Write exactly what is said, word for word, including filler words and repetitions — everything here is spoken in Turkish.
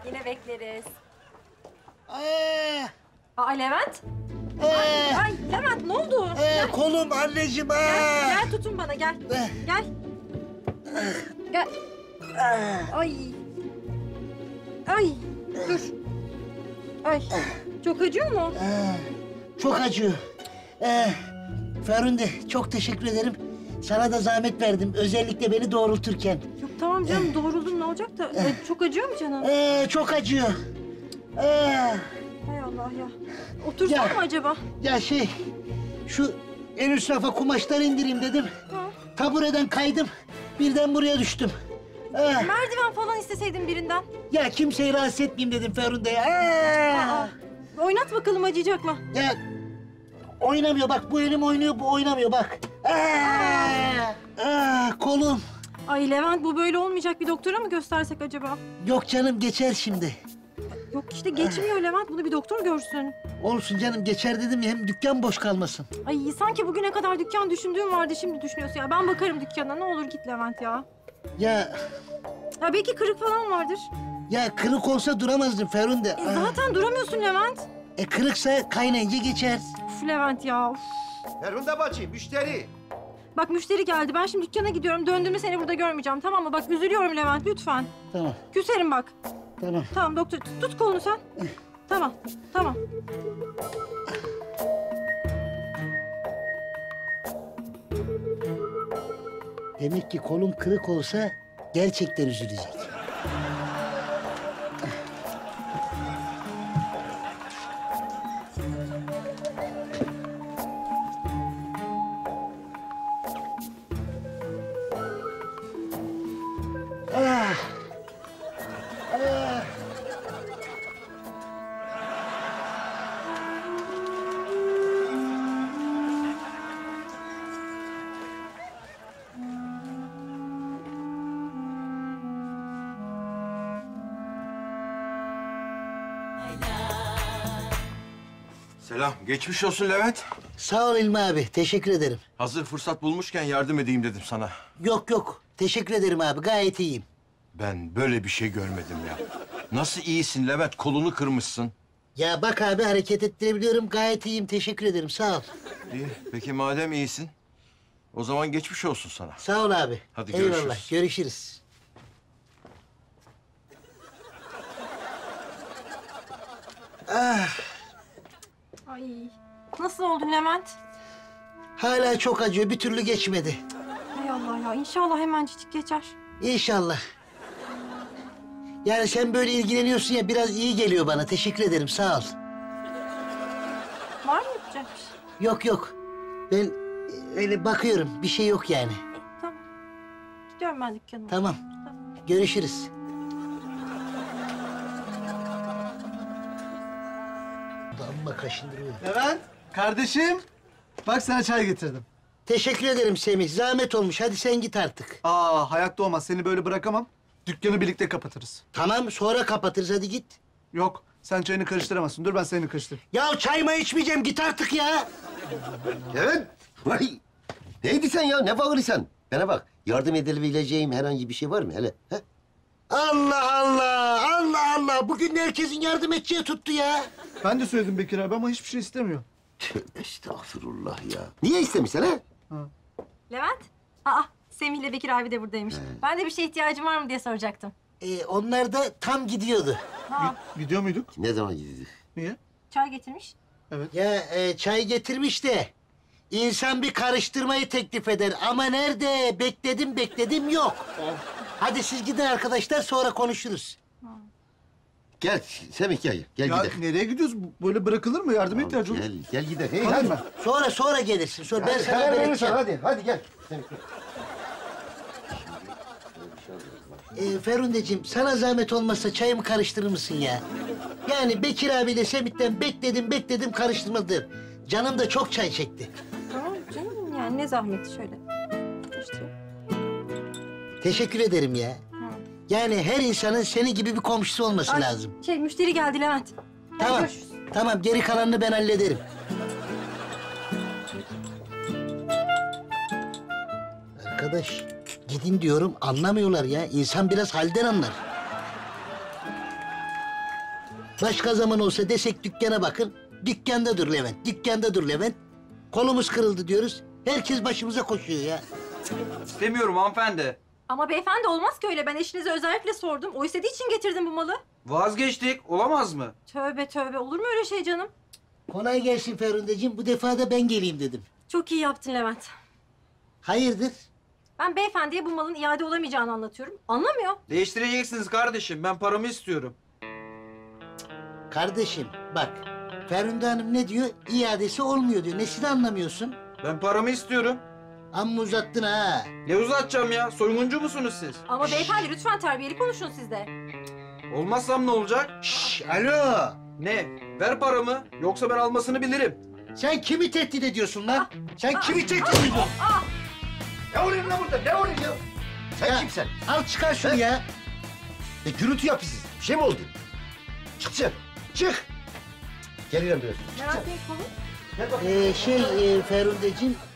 Yine bekleriz. Ee, Aa Levent. ee, Ay Levent ne oldu? ee, Gel, kolum anneciğim. Ee. gel, gel tutun bana gel. Eh. Gel. Gel. Ay. Ay dur. Ay. Çok acıyor mu? Ee, çok acıyor. Ee, Ferhunde çok teşekkür ederim. Sana da zahmet verdim. Özellikle beni doğrulturken. Yok tamam canım doğruldun ne olacak da. Ay, çok acıyor mu canım? Ee, çok acıyor. Ee, Hay Allah ya. Otursan Ya. mı acaba? ya şey, şu en üst rafa kumaşları indireyim dedim. Ha. Tabureden kaydım. Birden buraya düştüm. Ee, Merdiven falan isteseydin birinden. ya kimseyi rahatsız etmeyeyim dedim Ferhunde ya. Ee, Aa, oynat bakalım acıyacak mı? ya oynamıyor bak, bu elim oynuyor, bu oynamıyor bak. Ee, ee, kolum. Ay Levent bu böyle olmayacak, bir doktora mı göstersek acaba? Yok canım, geçer şimdi. Yok işte geçmiyor Levent, bunu bir doktor görsün. Olsun canım, geçer dedim ya, hem dükkan boş kalmasın. Ay sanki bugüne kadar dükkan düşündüğüm vardı, şimdi düşünüyorsun ya. Ben bakarım dükkana, ne olur git Levent ya. Ya Ya belki kırık falan vardır. ya kırık olsa duramazdım Ferhunde. E, zaten duramıyorsun Levent. E kırıksa kaynayınca geçer. Uf Levent ya. Uf. Ferhunde bacı, müşteri. Bak müşteri geldi, ben şimdi dükkana gidiyorum. Döndüğümde seni burada görmeyeceğim, tamam mı? Bak üzülüyorum Levent, lütfen. Tamam, Küserim bak. tamam. Tamam doktor, tut, tut kolunu sen. Tamam, tamam. Demek ki kolum kırık olsa gerçekten üzülecek. Ah. Ah. Selam, geçmiş olsun Levent. Sağ ol İlmi abi, teşekkür ederim. Hazır fırsat bulmuşken yardım edeyim dedim sana. Yok yok, teşekkür ederim abi, gayet iyiyim. Ben böyle bir şey görmedim ya. Nasıl iyisin Levent, kolunu kırmışsın. Ya bak abi, hareket ettirebiliyorum, gayet iyiyim, teşekkür ederim, sağ ol. İyi, peki madem iyisin, o zaman geçmiş olsun sana. Sağ ol abi. Hadi Eyvallah, görüşürüz. görüşürüz. Ay nasıl oldun Levent? Hala çok acıyor, bir türlü geçmedi. Hay Allah ya, inşallah hemencik geçer. İnşallah. Yani sen böyle ilgileniyorsun ya, biraz iyi geliyor bana. Teşekkür ederim, sağ ol. Var mı yapacak bir şey? Yok yok, ben e, öyle bakıyorum, bir şey yok yani. İyi, tamam. Gidiyorum ben dükkanıma. Tamam, Tamam. görüşürüz. Amma kaşındırıyor. Levent, kardeşim. Bak sana çay getirdim. Teşekkür ederim Semih, zahmet olmuş. Hadi sen git artık. Aa, hayatta olmaz. Seni böyle bırakamam. Dükkanı birlikte kapatırız. Tamam, sonra kapatırız, hadi git. Yok, sen çayını karıştıramazsın. Dur ben seni karıştırayım. Ya çay mı içmeyeceğim, git artık ya. Evet. Vay. Neydi sen ya? Ne bağırırsan? Bana bak. Yardım edebileceğim herhangi bir şey var mı hele? He? Allah Allah, Allah Allah. Bugün herkesin yardım edeceği tuttu ya. Ben de söyledim Bekir abi ama hiçbir şey istemiyor. Tövbe estağfurullah ya. Niye istemişsin ha? Levent? Aa Semih'le Bekir abi de buradaymış. Ben de bir şeye ihtiyacın var mı diye soracaktım. Ee, onlar da tam gidiyordu. Ha, Gidiyor muyduk? Ne zaman gidildi? Niye? çay getirmiş. Ya e, çay getirmiş de insan bir karıştırmayı teklif eder. Ama nerede? Bekledim bekledim yok. Hadi siz gidin arkadaşlar, sonra konuşuruz. Gel Semih gel. Gel Ya gidelim. nereye gidiyoruz? Böyle bırakılır mı? Yardıma ihtiyacı olur. Gel, gel gidelim. Hey, Hadi hadi. ben. Sonra sonra gelirsin. Sonra ben Hadi, sana karar haber verirsen edeceğim. hadi. Hadi gel. Semih, gel. Ee, Ferhundeciğim, sana zahmet olmazsa çayımı karıştırır mısın ya? Yani Bekir abiyle Semit'ten bekledim bekledim karıştırmadı. Canım da çok çay çekti. Tamam canım yani ne zahmeti şöyle. İşte. Teşekkür ederim ya. Yani her insanın seni gibi bir komşusu olması Ay, lazım. Şey müşteri geldi Levent. Hadi Tamam, görüşürüz. tamam. Geri kalanını ben hallederim. Arkadaş, gidin diyorum, anlamıyorlar ya. İnsan biraz halden anlar. Başka zaman olsa desek dükkana bakın. Dükkanda dur Levent, dükkanda dur Levent. Kolumuz kırıldı diyoruz. Herkes başımıza koşuyor ya. İstemiyorum hanımefendi. Ama beyefendi olmaz ki öyle. Ben eşinize özellikle sordum. O istediği için getirdim bu malı. Vazgeçtik. Olamaz mı? Tövbe tövbe. Olur mu öyle şey canım? Kolay gelsin Ferhundeciğim. Bu defa da ben geleyim dedim. Çok iyi yaptın Levent. Hayırdır? Ben beyefendiye bu malın iade olamayacağını anlatıyorum. Anlamıyor. Değiştireceksiniz kardeşim. Ben paramı istiyorum. Kardeşim bak. Ferhunde Hanım ne diyor? İadesi olmuyor diyor. Nesini anlamıyorsun? Ben paramı istiyorum. Amma uzattın ha. Ne uzatacağım ya? Soyguncu musunuz siz? Ama beyefendi lütfen terbiyeli konuşun siz de. Olmazsam ne olacak? Şş, alo. Ne? Ver paramı. Yoksa ben almasını bilirim. Sen kimi tehdit ediyorsun lan? Sen kimi tehdit ediyorsun? Ne oluyor lan burada? Ne oluyor ya? Sen Ya, kimsin? Al çıkar şunu ya. E, gürültü yapıyorsunuz. Bir şey mi oldu? Çık çık. Çık. Geliyorum biraz. Ne yapayım kolu? Gel bakayım. Ee, şey e, Ferhundeciğim